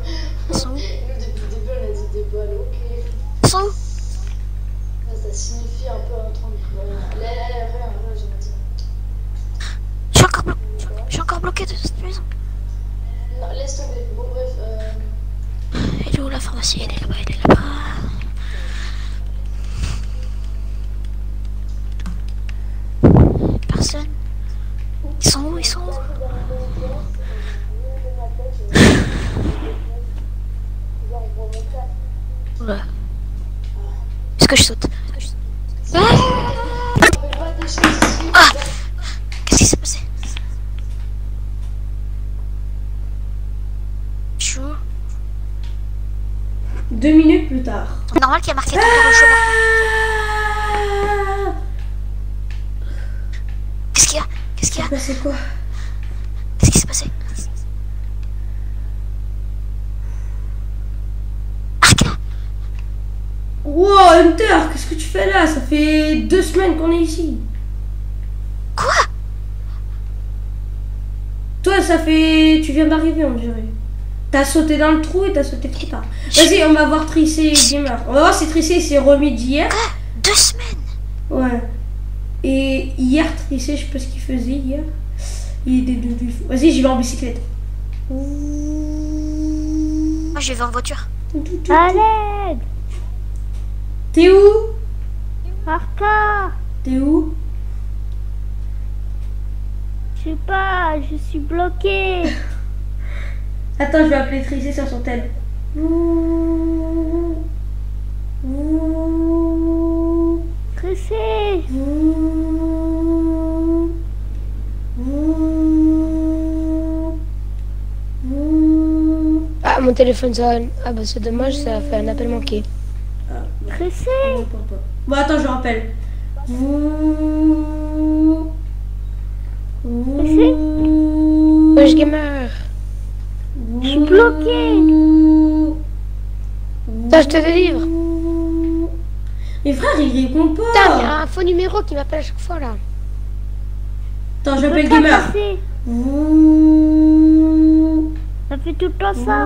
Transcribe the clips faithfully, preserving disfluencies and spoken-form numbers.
Ils sont où? Nous, depuis le début, on a dit des balles, ok. Ils sont où? Ça signifie un peu un truc. Là, là, là, rien, là, j'ai dit. Je suis encore, blo... je suis encore bloqué de cette maison. Non, laisse tomber. Bon, bref. Euh... Elle est où la pharmacie? Elle est là-bas, elle est là-bas. Personne. Ils sont où? Ils sont où? Oula. Est-ce que je saute? Ah, ah, qu'est-ce qui s'est passé? Je suis où? Deux minutes plus tard. C'est normal qu'il y a marqué tout le chemin. Qu'est-ce qu'il y a? Qu'est-ce qu'il y a? C'est quoi? Qu'est-ce qui s'est passé? Arca! Wow, Hunter, qu'est-ce que tu fais là? Ça fait deux semaines qu'on est ici. Quoi? Toi, ça fait... Tu viens d'arriver, on dirait. T'as sauté dans le trou et t'as sauté trop tard. Vas-y, on va voir Trissé Gamer. On va voir si Trissé s'est remis d'hier. Quoi? Deux semaines? Ouais. Et hier, Trissé, je sais pas ce qu'il faisait hier. Il était de... Vas-y, j'y vais en bicyclette. Moi, je vais en voiture. À l'aide! T'es où? Arca! T'es où? Je sais pas, je suis bloquée. Attends, je vais appeler Trissé sur son tel. Trissé! Ah, mon téléphone sonne. Ah bah c'est dommage, ça a fait un appel manqué. Trissé! Bon, attends, je rappelle. Trissé? Wesh gamer. Je suis bloquée. Ça, je te délivre. Mais frère, il répond Putain, il y pas. a un faux numéro qui m'appelle à chaque fois là. Attends, Je j'appelle peux pas Gamer. passer. Ça fait tout le temps ça.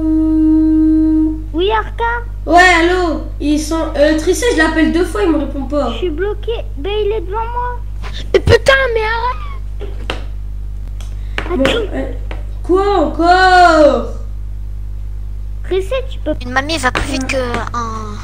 Oui, Arca? Ouais, allô. Ils sont... Euh, Trissé, je l'appelle deux fois, il me répond pas. Je suis bloquée. Ben, il est devant moi. Mais putain, mais arrête. Bon, euh, quoi encore? Trissé, tu peux. Une mamie va plus vite que un...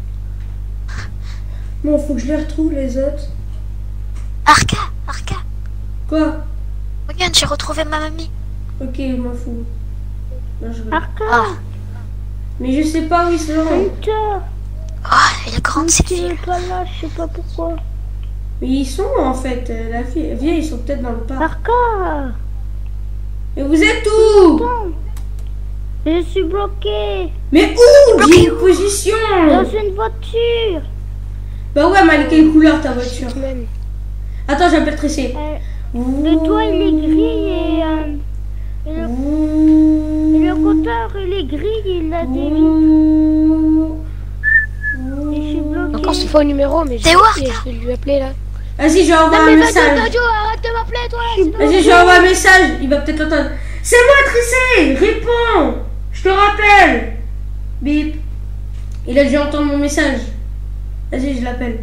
Bon, faut que je les retrouve, les autres. Arca! Arca! Quoi? Regarde, j'ai retrouvé ma mamie. Ok, je m'en fous. Non, je... Arca! Ah. Mais je sais pas où ils sont. Hunter! Oh, elle est grande cette Tu fille. es pas là, je sais pas pourquoi. Mais ils sont en fait, euh, la fille. Viens, ils sont peut-être dans le parc. Arca! Mais vous êtes où? Attends. Je suis bloquée. Mais où? Dis une position. Dans une voiture. Bah ouais, mais quelle couleur ta voiture? Même. Attends, j'appelle Trissé. Euh, le toit, il est gris et, euh, et, le, et le compteur, il est gris, il a des vitres. Et je suis bloquée. Encore ce faux numéro, mais je, T'es où, je vais lui appeler là. Vas-y, je vais envoyer Non un mais message. Dojo, Dojo, arrête de m'appeler toi. Vas-y, je lui envoie un message. Il va peut-être l'entendre. C'est moi, Trissé. Réponds. Je te rappelle. Bip. Il a dû entendre mon message. Vas-y, je l'appelle.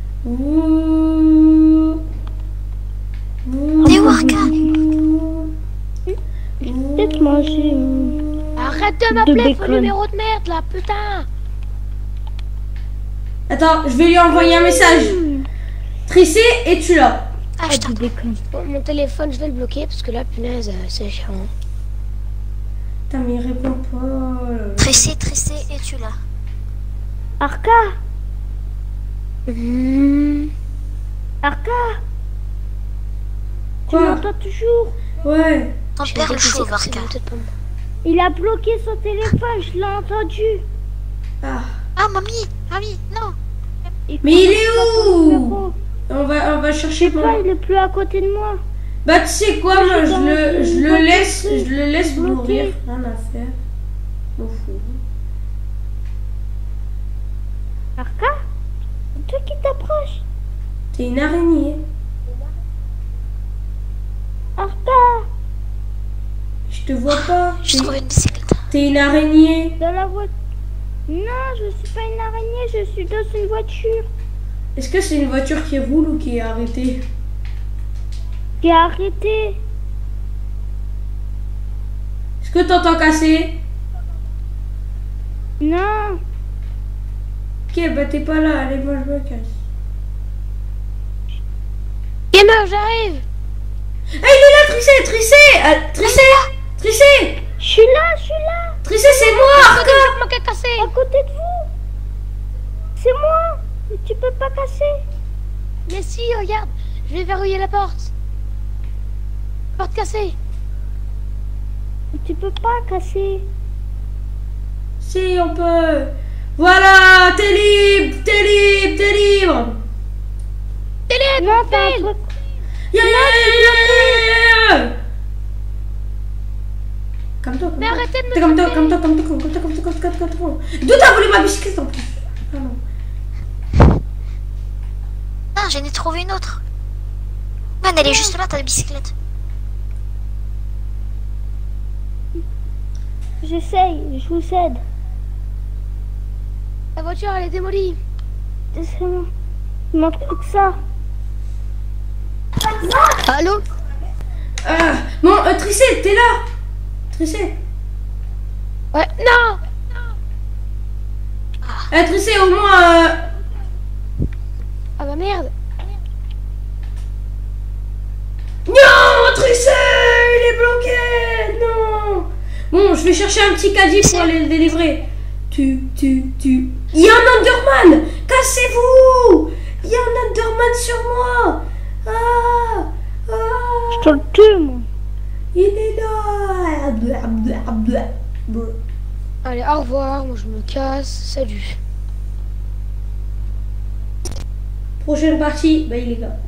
T'es où, Arca? Peut-être manger. euh, Arrête de m'appeler, faux bacon. numéro de merde là, putain. Attends, je vais lui envoyer un message. Trissé, es-tu là? Ah, je t'entends. du bacon. Bon, mon téléphone, je vais le bloquer parce que là, punaise, euh, c'est chiant. Putain, mais il répond pas. Tressé, tressé, es-tu là? Arca! Mmh. Arca! Tu Quoi? m'entends toujours? Ouais. Ton Je père vais le déguiser, chauve, c'est Arca. peut-être pas moi. Il a bloqué son téléphone, je l'ai entendu. Ah. Ah, mamie, mamie, non. Et Mais il est comment ça, ton où? numéro? On va, on va chercher pour... Pourquoi il est plus à côté de moi? Bah tu sais quoi, moi je dans le, une je le voiture, laisse, c'est je le laisse bloqué. mourir. Rien à faire. M'en fous. Arca? C'est toi qui t'approches? T'es une araignée. Arca! Je te vois pas. J'ai T'es- trouvé une bicyclette. T'es une araignée. Dans la voiture. Non, je suis pas une araignée, je suis dans une voiture. Est-ce que c'est une voiture qui roule ou qui est arrêtée? Qui a arrêté. Est-ce que t'entends casser? Non. Ok, bah t'es pas là, allez, moi je me casse. Gamer, j'arrive. Ah, il est là, Trissé, Trissé, euh, Trissé, Trissé, Je suis là, je suis là. Trissé, c'est moi, Arca. Moi qui ai cassé. À côté de vous. C'est moi. Mais tu peux pas casser. Mais si, regarde, je vais verrouiller la porte. Porte cassée. Mais tu peux pas casser. Si, on peut. Voilà, t'es libre, t'es libre, t'es libre. Télé, Non, t'as un truc. Yeah, yeah, yeah, yeah. Comme toi, comme Mais toi. arrêtez de me T'es comme toi, taper. comme toi, comme toi, comme toi, comme toi, comme toi, comme toi, comme toi. D'où t'as volé ma bicyclette en plus? Ah non. Ah, j'en ai trouvé une autre. Man, elle est juste là, ta bicyclette. J'essaye, je vous aide. La voiture, elle est démolie. C'est moi. Il manque plus que ça. Allô? Ah, bon, euh, Trissé, t'es là? Trissé. Ouais, non. Euh, Trissé, au moins. Euh... Ah bah merde. Non, Trissé, il est bloqué. Non. Bon, je vais chercher un petit caddie pour aller le délivrer. Tu, tu, tu. Il y a un Enderman. Cassez-vous. Il y a un Enderman sur moi. Ah, ah. Je te le tue, moi. Il est là. Blah, blah, blah, blah. Allez, au revoir, moi je me casse. Salut. Prochaine partie, bah il est là.